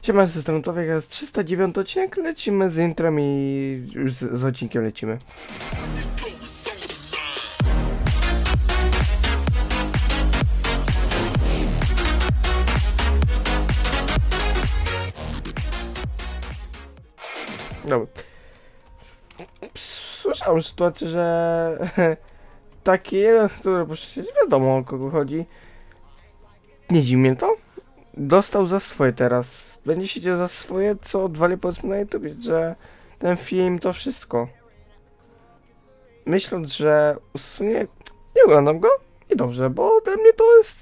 Siema, z strony Tomek, jest 309 odcinek, lecimy z intrem i już z odcinkiem lecimy. Dobra. Słyszałem sytuację, że taki jeden, który wiadomo o kogo chodzi. Nie dziwi mnie to. Dostał za swoje teraz. Będzie siedział za swoje, co odwali powiedzmy na YouTube, że ten film to wszystko. Myśląc, że usunie, nie oglądam go i dobrze, bo dla mnie to jest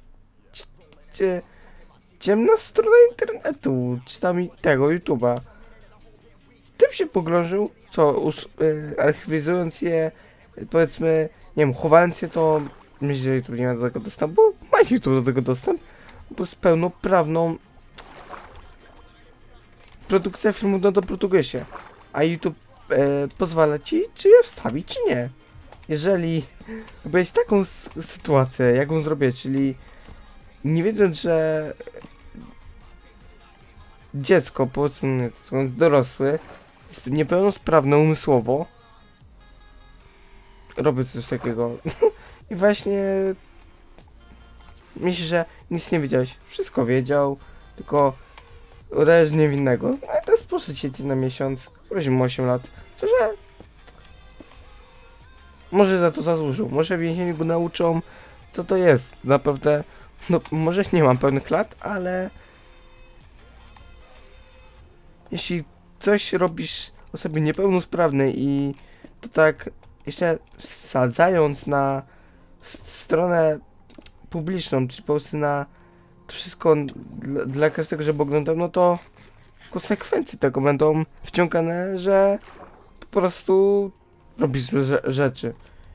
ciemna strona internetu, czy tam tego YouTube'a. Tym się pogrążył, co archiwizując je, powiedzmy, nie wiem, chowając je, to myślę, że YouTube nie ma do tego dostępu, bo ma YouTube do tego dostęp, bo z pełnoprawną produkcja filmu to produkuje się, a YouTube pozwala ci, czy je wstawić, czy nie. Jeżeli wyobraź taką sytuację, jaką zrobię, czyli nie wiedząc, że dziecko, powiedzmy, dorosły, jest niepełnosprawne umysłowo, robię coś takiego i właśnie myślisz, że nic nie wiedziałeś, wszystko wiedział, tylko udajesz niewinnego, no i teraz poszedł sieci na miesiąc, prosimy 8 lat, to że może za to zasłużył, może więzieni go nauczą, co to jest, naprawdę, no może nie mam pełnych lat, ale jeśli coś robisz osobie niepełnosprawnej i to tak jeszcze wsadzając na stronę publiczną, czy po prostu na to wszystko dla każdego, żeby oglądał, no to konsekwencje tego będą wciągane, że po prostu robisz złe rzeczy.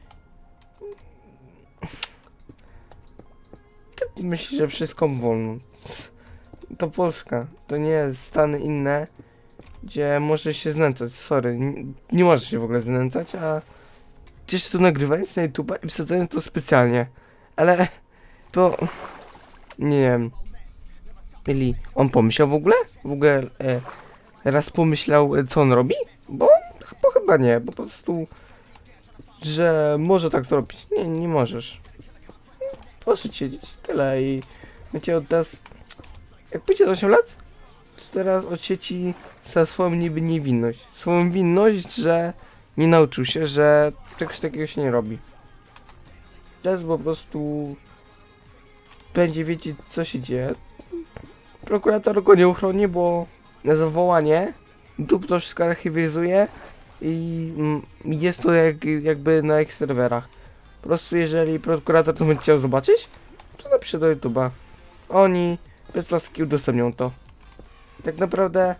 Ty myślisz, że wszystko wolno. To Polska, to nie Stany inne, gdzie możesz się znęcać, sorry, nie możesz się w ogóle znęcać, a gdzieś tu nagrywając na YouTube'a i wsadzając to specjalnie, ale to nie wiem, ili on pomyślał w ogóle? Raz pomyślał, co on robi? Bo chyba nie, bo po prostu, że może tak zrobić. Nie możesz. Proszę siedzieć, tyle i będzie od teraz, jak pójdzie do 8 lat, to teraz od sieci za swoją niby niewinność. Swoją winność, że nie nauczył się, że czegoś takiego się nie robi. Teraz po prostu będzie wiedzieć, co się dzieje. Prokurator go nie uchroni, bo na zawołanie YouTube to wszystko archiwizuje i jest to jakby na ich serwerach. Po prostu jeżeli prokurator to będzie chciał zobaczyć, to napisze do YouTube'a. Oni bez łaski udostępnią to. Tak naprawdę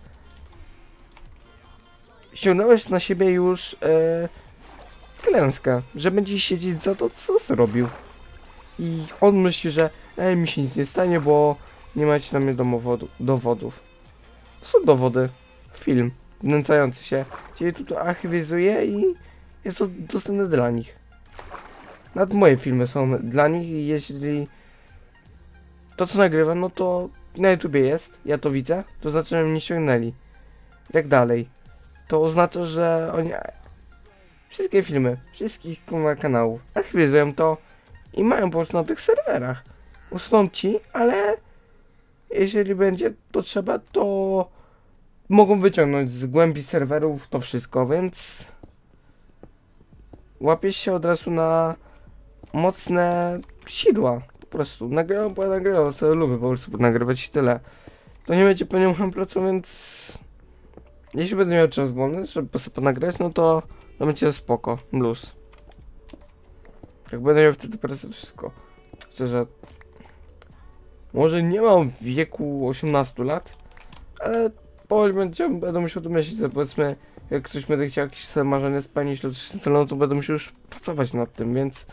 ściągnąłeś na siebie już klęskę, że będzie siedzieć za to, co zrobił. I on myśli, że mi się nic nie stanie, bo nie macie na mnie dowodów. Są dowody. Film znęcający się. Czyli tu to archiwizuje i jest to dostępne dla nich. Nawet moje filmy są dla nich i jeśli to co nagrywam, no to na YouTubie jest, ja to widzę, to znaczy, że mnie ściągnęli. I tak dalej. To oznacza, że oni wszystkie filmy, wszystkich kanałów archiwizują to i mają po prostu na tych serwerach. Usuną ci, ale jeżeli będzie potrzeba, to mogą wyciągnąć z głębi serwerów to wszystko, więc łapiesz się od razu na mocne sidła. Po prostu nagrywam, bo ja nagrywam, sobie lubię po prostu nagrywać i tyle. To nie będzie po nią pracą, więc jeśli będę miał czas wolny, żeby sobie nagrać, no to będzie spoko, blues. Jak będę miał wtedy pracę, to wszystko. Szczerze, może nie mam wieku 18 lat, ale powoli będę musiał to myśleć, że powiedzmy, jak ktoś będzie chciał jakieś swoje marzenie spełnić lub coś, no to będę musiał już pracować nad tym, więc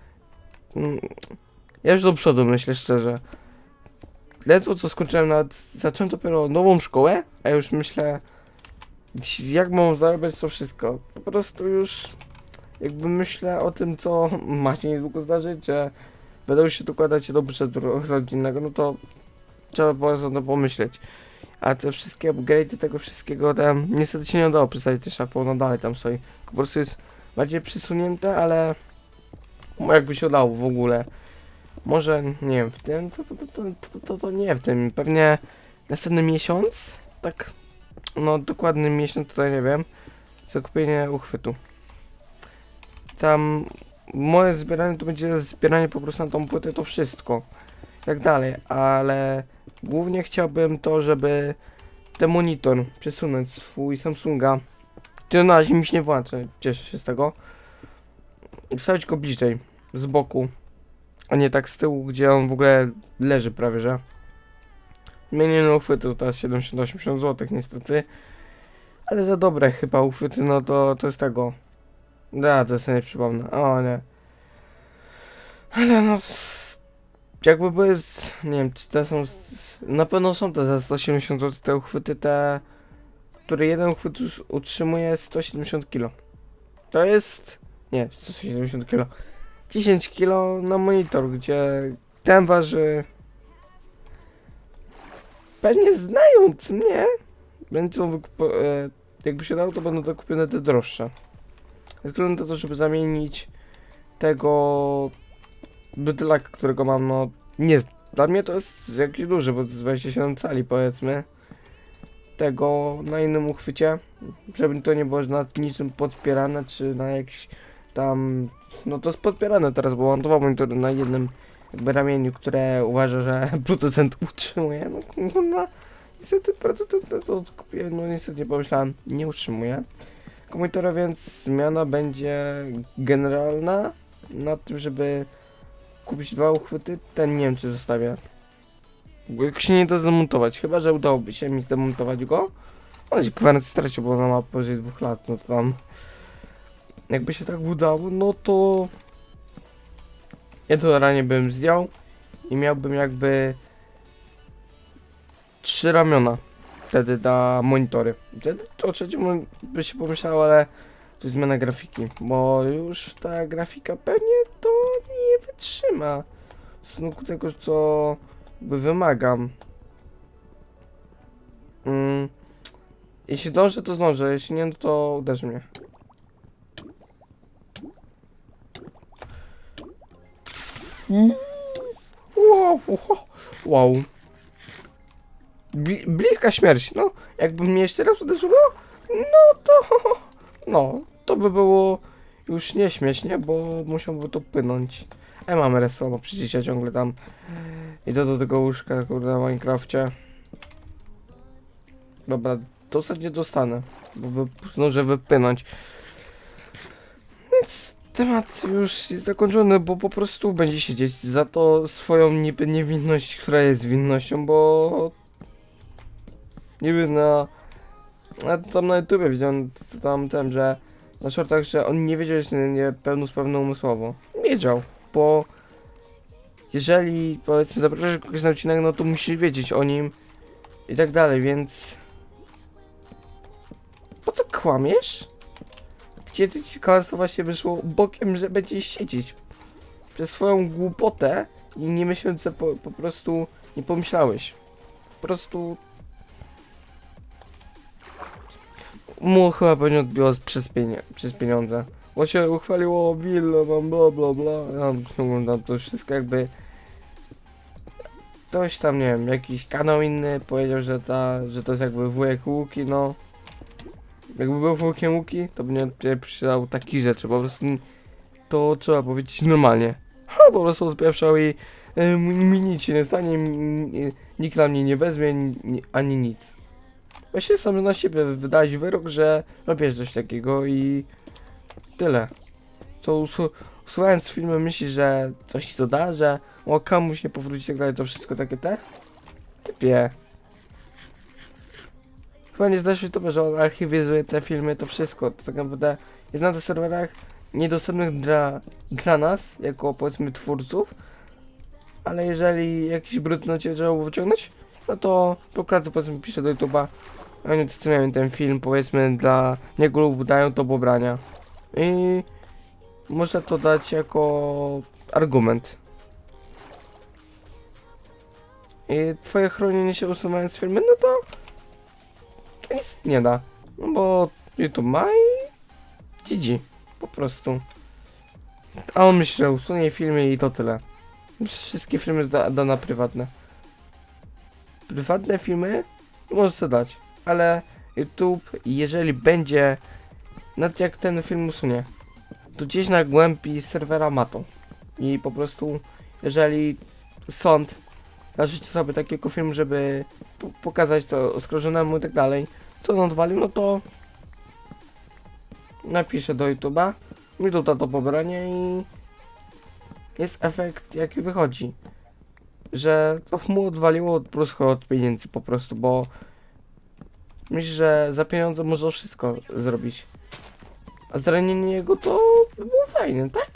ja już do przodu myślę szczerze. Ledwo co skończyłem, zacząłem dopiero nową szkołę, a już myślę, jak mam zarabiać to wszystko. Po prostu już jakby myślę o tym, co ma się niedługo zdarzyć, że będę się dokładać do budżetu rodzinnego, no to trzeba po prostu pomyśleć. A te wszystkie upgrade'y tego wszystkiego tam niestety się nie udało przedstawić też szafą, no dalej tam stoi. Po prostu jest bardziej przysunięte, ale jakby się udało w ogóle. Może, nie wiem, w tym, to nie w tym, pewnie następny miesiąc, tak, no dokładny miesiąc tutaj nie wiem, zakupienie uchwytu. Tam moje zbieranie to będzie zbieranie po prostu na tą płytę, to wszystko, tak dalej, ale głównie chciałbym to, żeby ten monitor przesunąć swój Samsunga, który na razie mi się nie włącza, cieszę się z tego, wstawić go bliżej, z boku, a nie tak z tyłu, gdzie on w ogóle leży prawie, że. Zmienienie uchwytu teraz 70-80 zł niestety. Ale za dobre chyba uchwyty, no to jest tego. Da, to sobie nie przypomnę. O nie. Ale no. Jakby były. Nie wiem, czy te są. Na pewno są te za 170 zł te uchwyty, te. Które jeden uchwyt utrzymuje 170 kg. To jest. Nie, 170 kg. 10 kg na monitor, gdzie ten waży. Pewnie znając mnie, będą jakby się dało, to będą to kupione te droższe. Względem na to, żeby zamienić tego bydlaka, którego mam, no nie, dla mnie to jest jakiś duży, bo to jest 27 cali powiedzmy. Tego na innym uchwycie, żeby to nie było na niczym podpierane, czy na jakiś tam, no to jest podpierane teraz, bo mam dwa monitory na jednym jakby ramieniu, które uważa, że producent utrzymuje, no niestety producent to kupiłem, no niestety nie pomyślałem, nie utrzymuje monitora, więc zmiana będzie generalna na tym, żeby kupić dwa uchwyty, ten nie wiem czy zostawię, bo jak się nie da zdemontować, chyba że udałoby się mi zdemontować go, ale się gwarancji stracił, bo ona ma powyżej 2 lat, no to tam jakby się tak udało, no to ja to ranie bym zdjął i miałbym jakby 3 ramiona wtedy na monitory. Wtedy to o trzecim by się pomyślało, ale to jest zmiana grafiki, bo już ta grafika pewnie to nie wytrzyma w stosunku tego, co by wymagam. Jeśli dążę, to zdążę, jeśli nie, no to uderzy mnie. Wow. Bliska śmierć, no. Jakby mnie jeszcze raz uderzyło, no to by było już nieśmiesznie, bo musiałby to płynąć. A mamy resła, bo przecież ja ciągle tam idę do tego łóżka, kurde, w Minecrafcie. Dobra, dostać nie dostanę, bo zdążę wypłynąć. Więc temat już jest zakończony, bo po prostu będzie siedzieć za to swoją niby niewinność, która jest winnością, bo niby tam na YouTubie widziałem że na shortach, że on nie wiedział, że niepełnosprawny umysłowo. Wiedział, bo jeżeli powiedzmy zapraszasz kogoś na odcinek, no to musisz wiedzieć o nim i tak dalej, więc po co kłamiesz? Gdzie ty ci kłamstwo właśnie wyszło bokiem, że będziesz siedzieć przez swoją głupotę i nie myśląc, że po prostu nie pomyślałeś. Po prostu mu chyba pewnie odbiło przez pieniądze. Bo się uchwaliło willę, mam bla bla bla. Ja oglądam to wszystko jakby ktoś tam, nie wiem, jakiś kanał inny powiedział, że to jest jakby wujek Łuki, no. Jakby był wujkiem Łuki, to by nie przydał takich rzeczy, po prostu to trzeba powiedzieć normalnie. Po prostu odpieprzał i mi nic się nie stanie, nikt na mnie nie weźmie, ani nic. Właśnie sam na siebie wydać wyrok, że robisz coś takiego i tyle. To słuchając filmu myślisz, że coś ci to da, że o komuś nie powróci tak dalej, to wszystko takie te? Typie. Chyba nie zda się to, że on archiwizuje te filmy, to wszystko, to tak naprawdę jest na tych serwerach niedostępnych dla nas, jako powiedzmy twórców, ale jeżeli jakiś brud na ciebie trzeba wyciągnąć, no to prokurator powiedzmy pisze do YouTube'a, oni doceniają ten film, powiedzmy dla niego lub dają to pobrania i można to dać jako argument. I twoje chronienie się usuwając filmy, no to to nic nie da. No bo YouTube ma i GG. Po prostu. A on myśli, że usunie filmy i to tyle. Wszystkie filmy da na prywatne. Prywatne filmy może sobie dać, ale YouTube, jeżeli będzie, nawet jak ten film usunie, to gdzieś na głębi serwera ma to. I po prostu, jeżeli sąd raży sobie takiego filmu, żeby pokazać to oskarżonemu i tak dalej, co on odwalił, no to napiszę do YouTube'a, YouTube da to pobranie i jest efekt jaki wychodzi. Że to mu odwaliło plus od pieniędzy po prostu, bo myślę, że za pieniądze można wszystko zrobić. A zranienie jego to by było fajne, tak?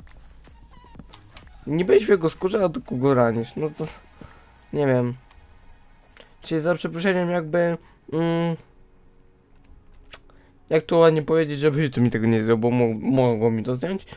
Nie byłeś w jego skórze, a do kogo ranisz, no to nie wiem. Czyli za przeproszeniem jakby jak to ładnie powiedzieć, żeby YouTube mi tego nie zrobił, bo mogło mi to zdjąć.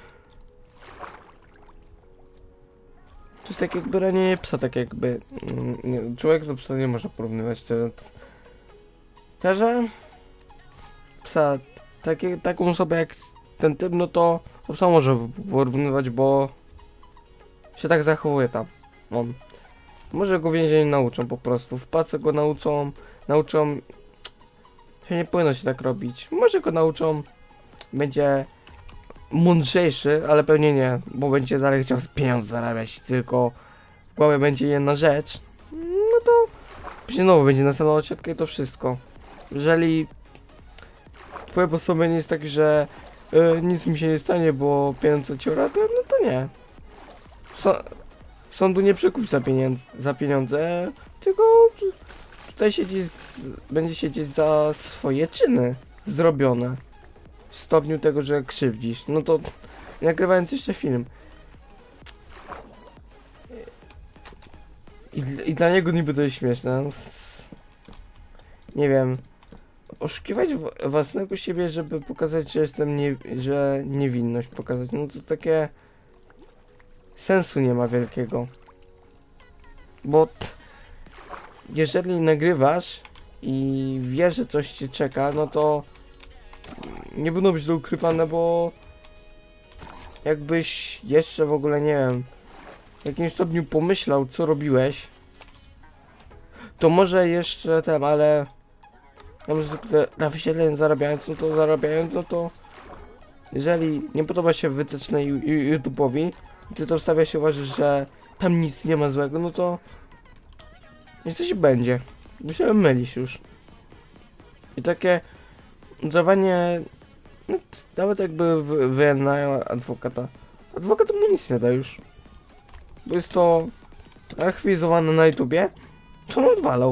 To jest tak jakby ranienie psa, tak jakby człowiek do psa nie można porównywać. Szczerze, psa, taką osobę jak ten typ, no to psa może porównywać, bo się tak zachowuje tam. On. Może go więzień nauczą po prostu, w pace go nauczą, się nie powinno się tak robić. Może go nauczą, będzie mądrzejszy, ale pewnie nie, bo będzie dalej chciał pieniądze zarabiać, tylko w głowie będzie jedna rzecz, no to później znowu będzie następna odsiadka i to wszystko. Jeżeli twoje postanowienie jest takie, że nic mi się nie stanie, bo pieniądze cię uratują, no to nie. Sądu nie przekup za pieniądze, tylko tutaj będzie siedzieć za swoje czyny zrobione. W stopniu tego, że krzywdzisz. No to nagrywając jeszcze film. I dla niego niby to jest śmieszne. Nie wiem. Oszukiwać własnego siebie, żeby pokazać, że jestem że niewinność pokazać. No to takie sensu nie ma wielkiego. Bo jeżeli nagrywasz i wiesz, że coś cię czeka, no to nie będą być to ukrywane, bo jakbyś jeszcze w ogóle, nie wiem, w jakimś stopniu pomyślał, co robiłeś, to może jeszcze ale ja może na wyświetlenie zarabiając, no to jeżeli nie podoba się wytyczne YouTube'owi, ty to wstawia się, uważasz, że tam nic nie ma złego, no to coś będzie, bo się mylisz już. I takie dawanie, no, nawet jakby wynajął adwokata. Adwokat mu nic nie da już. Bo jest to archiwizowane na YouTubie, co on odwalał.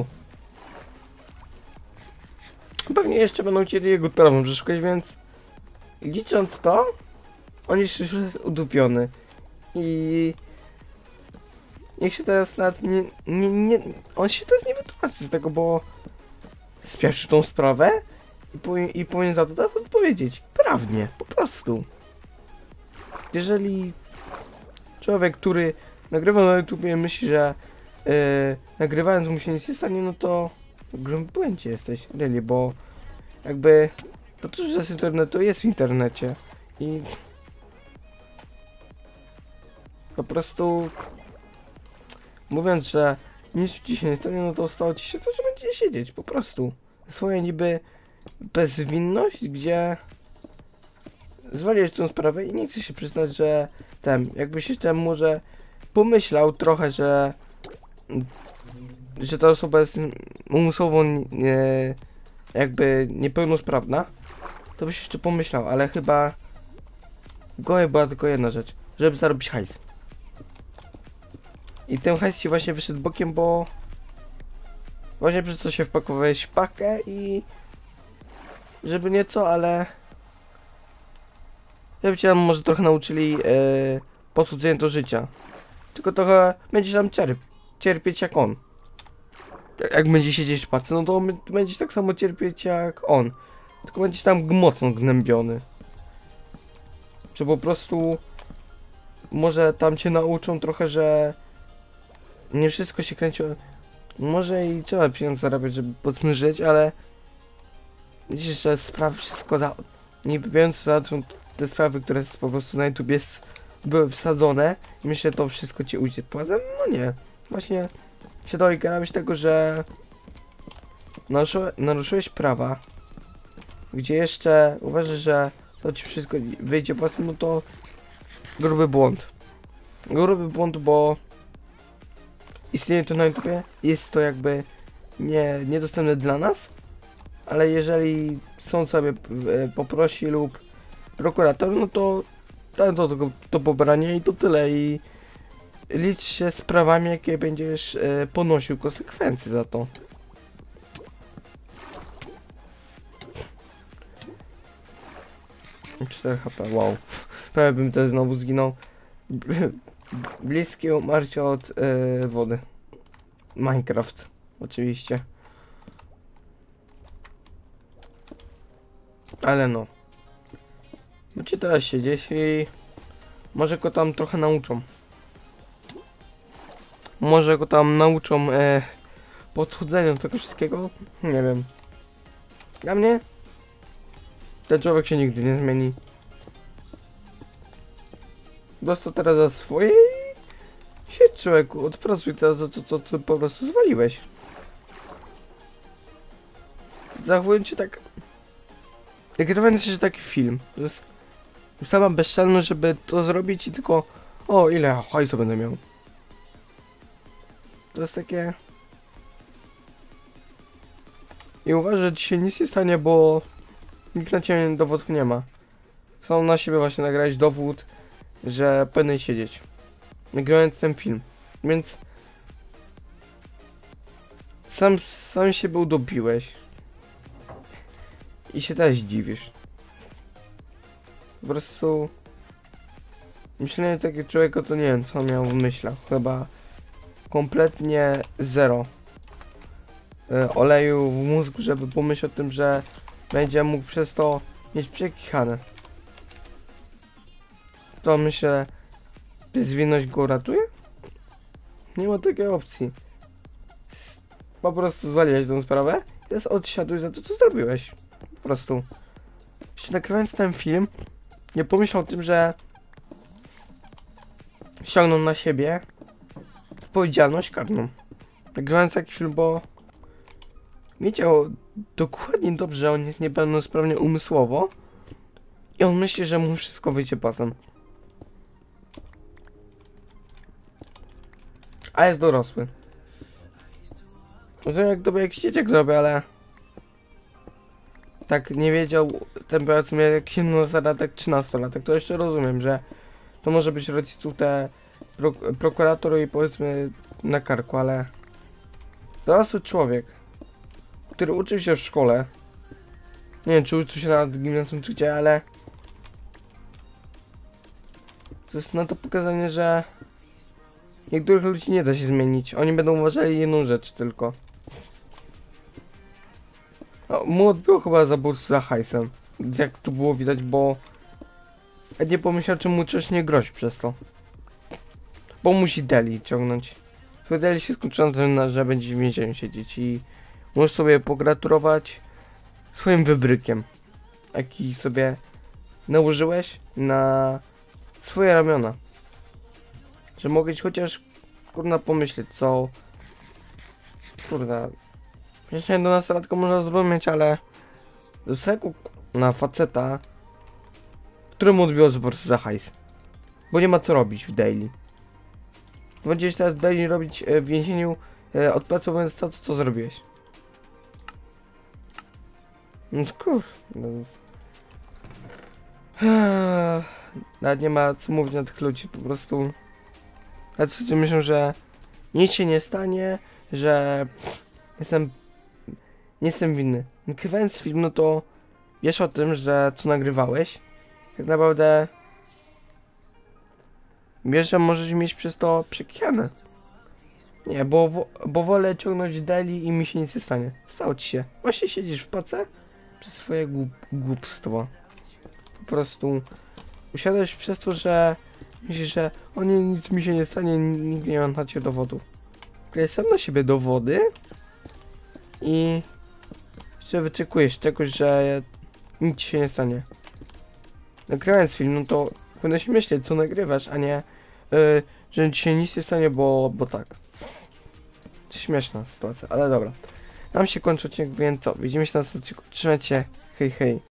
Pewnie jeszcze będą chcieli jego telefon przeszukać, więc licząc to, on jeszcze jest udupiony. I niech się teraz nawet on się teraz nie wytłumaczy z tego, bo spieszy tą sprawę i powinien za to teraz odpowiedzieć. Prawnie, po prostu. Jeżeli człowiek, który nagrywa na YouTubie, myśli, że nagrywając mu się nic nie stanie, no to w grubym błędzie jesteś, really, bo jakby to, że jest internetu, jest w internecie i po prostu mówiąc, że nic ci się nie stanie, no to stało ci się to, że będzie siedzieć, po prostu. Swoja niby bezwinność, gdzie zwaliłeś tą sprawę i nie chce się przyznać, że jakbyś jeszcze może pomyślał trochę, że ta osoba jest umysłowo jakby niepełnosprawna, to byś jeszcze pomyślał, ale chyba w głowie była tylko jedna rzecz, żeby zarobić hajs. I ten hajs ci właśnie wyszedł bokiem, bo właśnie przez to się wpakowałeś w pakę i żeby nieco, ale ja by cię tam może trochę nauczyli podchodzenia do życia. Tylko trochę będziesz tam cierpieć jak on. Jak będzie siedzieć w pace, no to będziesz tak samo cierpieć jak on. Tylko będziesz tam mocno gnębiony. Że po prostu może tam cię nauczą trochę, że nie wszystko się kręci. Może i trzeba pieniądze zarabiać, żeby powiedzmy żyć, ale Widzisz, że sprawy wszystko nie biorąc za te sprawy, które po prostu na YouTube były wsadzone i myślę, że to wszystko ci ujdzie płazem? No nie. Właśnie się doigrałeś tego, że naruszyłeś prawa, gdzie jeszcze uważasz, że to ci wszystko wyjdzie płazem, no to gruby błąd. Gruby błąd, bo istnieje to na YouTubie, jest to jakby niedostępne dla nas, ale jeżeli sąd sobie poprosi lub prokurator, no to da do pobrania i to tyle i licz się z prawami, jakie będziesz ponosił konsekwencje za to. Cztery HP, wow. Prawie bym też znowu zginął. Bliskie umarcie od wody. Minecraft, oczywiście. Ale no. Będziecie teraz siedzieć i może go tam trochę nauczą. Może go tam nauczą podchodzenia do tego wszystkiego. Nie wiem. Dla mnie ten człowiek się nigdy nie zmieni. Dostał teraz za swoje i siedź, człowieku, odpracuj teraz za to, co ty po prostu zwaliłeś. Zachowując się tak... Nagrywając się taki film. To jest sama bezczelność, żeby to zrobić i tylko... O, ile hajsu będę miał. To jest takie... I uważam, że dzisiaj nic nie stanie, bo nikt na ciebie dowodów nie ma. Są na siebie właśnie nagrać dowód, że powinien siedzieć. Nagrywając ten film. Więc... Sam siebie udobiłeś. I się też dziwisz. Po prostu... Myślenie takiego człowieka to nie wiem, co miał w myślach. Chyba... Kompletnie zero. Oleju w mózgu, żeby pomyśleć o tym, że będzie mógł przez to mieć przekichane. To myślę, bezwinność go uratuje? Nie ma takiej opcji. Po prostu zwaliłeś tą sprawę i teraz odsiadłeś za to, co zrobiłeś. Po prostu. Jeszcze nagrywając ten film, nie pomyślał o tym, że ściągną na siebie odpowiedzialność karną. Nagrywając taki film, bo wiedział dokładnie dobrze, że on jest niepełnosprawny umysłowo i on myśli, że mu wszystko wyjdzie pasem. A jest dorosły. Rozumiem, jak to jakiś dzieciak zrobi, ale tak nie wiedział, ten powiedzmy jak 17-latek, 13-latek, to jeszcze rozumiem, że to może być rodziców te prokurator i powiedzmy na karku, ale dorosły człowiek, który uczył się w szkole, nie wiem czy uczył się na gimnazjum czy gdzie, ale to jest na to pokazanie, że niektórych ludzi nie da się zmienić, oni będą uważali jedną rzecz tylko. No, mu odbiło chyba zabójstwo za hajsem, jak tu było widać, bo nie pomyślał, czy mu coś nie grozi przez to. Bo musi Deli ciągnąć. Twój Deli się skończyło na tym, że będzie w więzieniu siedzieć i możesz sobie pogratulować swoim wybrykiem, jaki sobie nałożyłeś na swoje ramiona. Że mogłeś chociaż, kurna, pomyśleć, co... Kurna... Przecież nie do nastolatka można zrozumieć, ale... Do seku na faceta, któremu odbiło po prostu za hajs. Bo nie ma co robić w daily. Będziesz teraz daily robić w więzieniu, odpracowując to, co zrobiłeś. No kurde. Nawet nie ma co mówić na tych ludzi, po prostu... A co ci myślą, że nic się nie stanie, że nie jestem winny. Nagrywając film, no to wiesz o tym, że co nagrywałeś, tak naprawdę wiesz, że możesz mieć przez to przekichane. Nie, bo wolę ciągnąć deli i mi się nic nie stanie. Stało ci się. Właśnie siedzisz w pace przez swoje głupstwo. Po prostu usiadłeś przez to, że myślisz, że o nie, nic mi się nie stanie, nikt nie ma na ciebie dowodów. Klej sam na siebie dowody i że wyczekujesz czegoś, że nic ci się nie stanie. Nagrywając film, no to powinieneś myśleć, co nagrywasz, a nie, że ci się nic nie stanie, bo tak. Śmieszna sytuacja, ale dobra. Nam się kończy odcinek, więc co? Widzimy się na następnym odcinku. Trzymajcie się. Hej, hej.